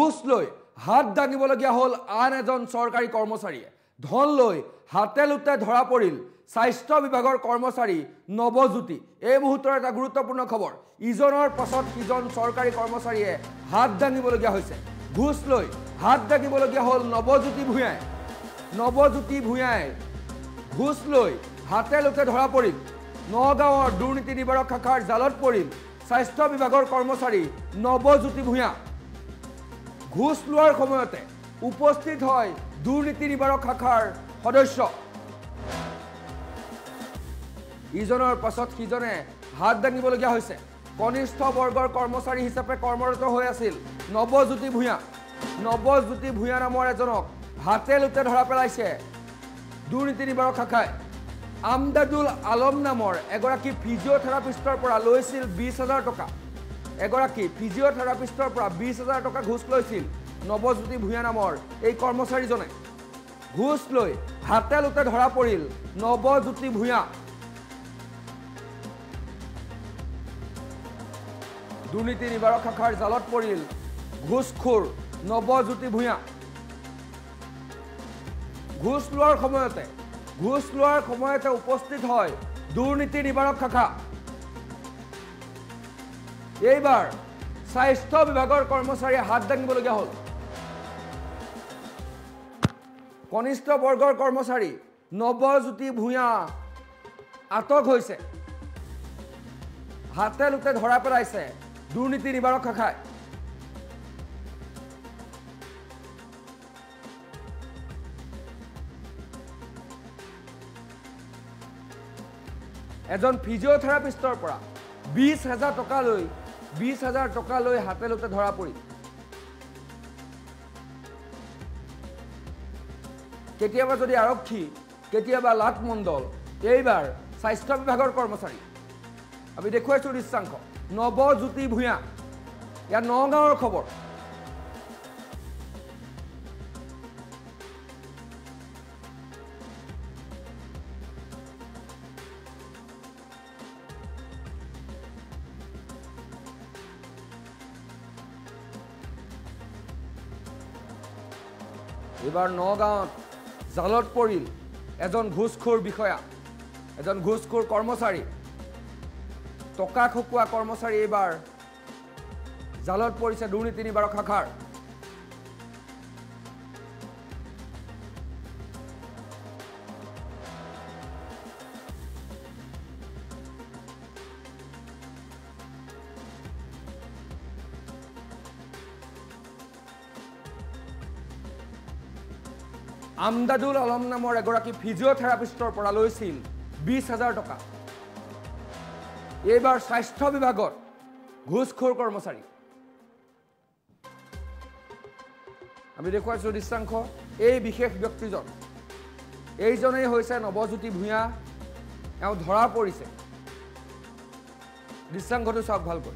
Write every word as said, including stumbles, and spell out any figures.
ঘুষ লৈ হাত দাঙিবলগীয়া হ'ল আন এজন চৰকাৰী কৰ্মচাৰীয়ে ধন লৈ হাতে লুটে ধৰা পৰিল স্বাস্থ্য বিভাগৰ কৰ্মচাৰী নৱজ্যোতি এই মুহূৰ্তৰ এটা গুৰুত্বপূৰ্ণ খবৰ ইজনৰ পাছত সিজন চৰকাৰী কৰ্মচাৰীয়ে হাত দাঙিবলগীয়া হৈছে ঘুষ লৈ হাত দাঙিবলগীয়া হ'ল নৱজ্যোতি ভূঞাই নৱজ্যোতি ভূঞাই ঘুষ লৈ হাতে লুটে ধৰা পৰিল নগাঁৱৰ দুৰ্নীতি নিবাৰক শাখাৰ জালত পৰিল স্বাস্থ্য বিভাগৰ কৰ্মচাৰী নৱজ্যোতি ভূঞা ঘুষ লোৱাৰ সময়তে উপস্থিত হয় দুৰ্নীতি নিবাৰক শাখাৰ সদস্য ইজনৰ পাছত সিজনে হাত দাঙিবলগীয়া হৈছে কনিষ্ঠ বৰ্গৰ কৰ্মচাৰী হিচাপে কৰ্মৰত হৈ আছিল নৱজ্যোতি ভূঞা নৱজ্যোতি ভূঞা নামৰ এজনক হাতে লুটে ধৰা পেলাইছে দুৰ্নীতি নিবাৰক শাখাই আমদাদুল আলম নামৰ এগৰাকী ফিজিঅ'থেৰাপিষ্টৰ পৰা লৈছিল বিশ হাজাৰ টকা এগৰাকী ফিজিঅ'থেৰাপিষ্টৰ পৰা বিশ হাজাৰ টকা ঘুষ লৈছিল নৱজ্যোতি ভূঞা নামৰ এই কৰ্মচাৰীজনে ঘুষ লৈ হাতে লুটে ধৰা পৰিল নৱজ্যোতি ভূঞা দুৰ্নীতি নিবাৰক শাখাৰ জালত পৰিল ঘুষখোৰ নৱজ্যোতি ভূঞা ঘুষ লোৱাৰ সময়তে ঘুষ লোৱাৰ সময়তে উপস্থিত হয় দুৰ্নীতি নিবাৰক শাখা এইবাৰ স্বাস্থ্য বিভাগৰ কৰ্মচাৰীয়ে হাত দাঙিবলগীয়া হ'ল কনিষ্ঠ বৰ্গৰ কৰ্মচাৰী নৱজ্যোতি ভূঞা আটক হৈছে হাতে লুটে ধৰা পেলাইছে দুৰ্নীতি নিবাৰক শাখাই এজন ফিজিঅ'থেৰাপিষ্টৰ পৰা বিশ হাজাৰ টকা লৈ বিশ হাজাৰ টকা লৈ হাতে লুটে ধৰা পৰিল কেতিয়াবা যদি আৰক্ষী কেতিয়াবা লাট মণ্ডল এইবাৰ স্বাস্থ্য বিভাগৰ কৰ্মচাৰী আমি দেখুৱাইছোঁ দৃশ্যাংশ নৱজ্যোতি ভূঞা ইয়াৰ নগাঁৱৰ খবৰ এইবাৰ নগাঁৱত জালত পৰিল এজন ঘুষখোৰ বিষয়া এজন ঘুষখোৰ কৰ্মচাৰী টকা খকুৱা কৰ্মচাৰী এইবাৰ জালত পৰিছে দুৰ্নীতি নিবাৰক শাখাৰ আমদাদুল আলম নামৰ এগৰাকী ফিজিঅ'থেৰাপিষ্টৰ পৰা লৈছিল বিশ হাজাৰ টকা এইবাৰ স্বাস্থ্য বিভাগৰ ঘুষখোৰ কৰ্মচাৰী আমি দেখুৱাইছোঁ দৃশ্যাংশ এই বিশেষ ব্যক্তিজন এইজনেই হৈছে নৱজ্যোতি ভূঞা এওঁ ধৰা পৰিছে দৃশ্যাংশটো চাওক ভালকৈ